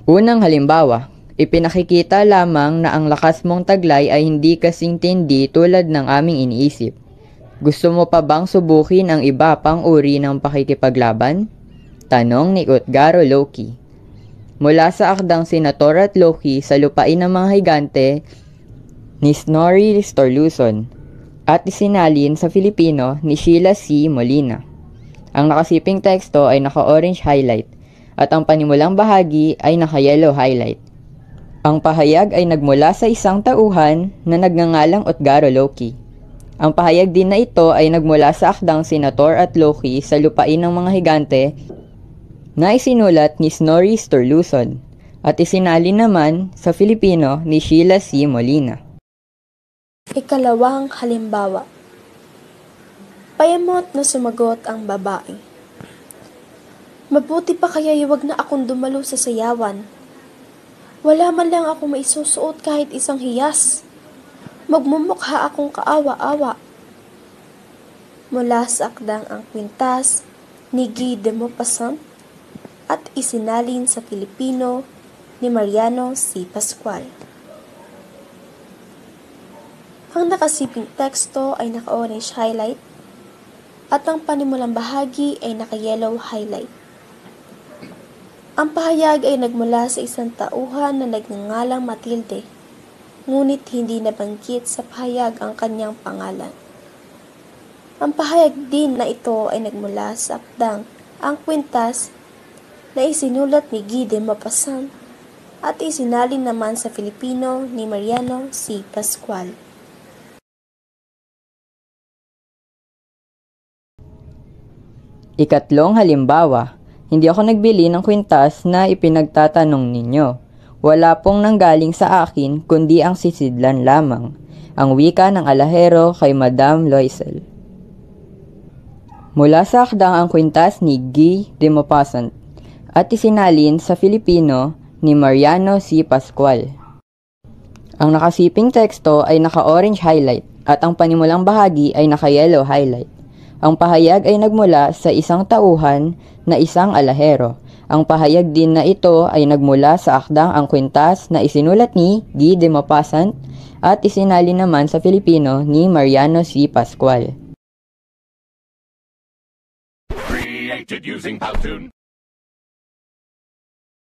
Unang halimbawa, ipinakikita lamang na ang lakas mong taglay ay hindi kasing tindi tulad ng aming iniisip. Gusto mo pa bang subukin ang iba pang uri ng pakikipaglaban? Tanong ni Utgaro Loki. Mula sa akdang Senator at Loki sa lupain ng mga higante ni Snorri Sturluson at isinalin sa Filipino ni Sheila C. Molina. Ang nakasiping teksto ay naka-orange highlight at ang panimulang bahagi ay naka-yellow highlight. Ang pahayag ay nagmula sa isang tauhan na nagngangalang Utgaro Loki. Ang pahayag din na ito ay nagmula sa akdang Senator at Loki sa lupain ng mga higante na isinulat ni Snorri Sturluson at isinalin naman sa Filipino ni Sheila C. Molina. Ikalawang halimbawa. Payamot na sumagot ang babae. Mabuti pa kaya wag na akong dumalo sa sayawan. Wala man lang ako maisusuot kahit isang hiyas. Magmumukha akong kaawa-awa. Mula sa akdang ang kwintas ni Guy de Maupassant at isinalin sa Filipino ni Mariano C. Pascual. Ang nakasiping teksto ay naka-orange highlight at ang panimulang bahagi ay naka-yellow highlight. Ang pahayag ay nagmula sa isang tauhan na nagngangalang Matilde, ngunit hindi nabanggit sa pahayag ang kanyang pangalan. Ang pahayag din na ito ay nagmula sa akdang Ang Kwintas na isinulat ni Guy de Maupassant at isinalin naman sa Filipino ni Mariano C. Pascual. Ikatlong halimbawa, hindi ako nagbili ng kwintas na ipinagtatanong ninyo. Wala pong nanggaling sa akin kundi ang sisidlan lamang. Ang wika ng alahero kay Madame Loisel. Mula sa akdang Ang Kwintas ni Guy de Maupassant at isinalin sa Filipino ni Mariano C. Pascual. Ang nakasiping teksto ay naka-orange highlight at ang panimulang bahagi ay naka-yellow highlight. Ang pahayag ay nagmula sa isang tauhan na isang alahero. Ang pahayag din na ito ay nagmula sa akdang Ang Kwintas na isinulat ni Guy de Maupassant at isinalin naman sa Filipino ni Mariano C. Pascual. Created using Powtoon.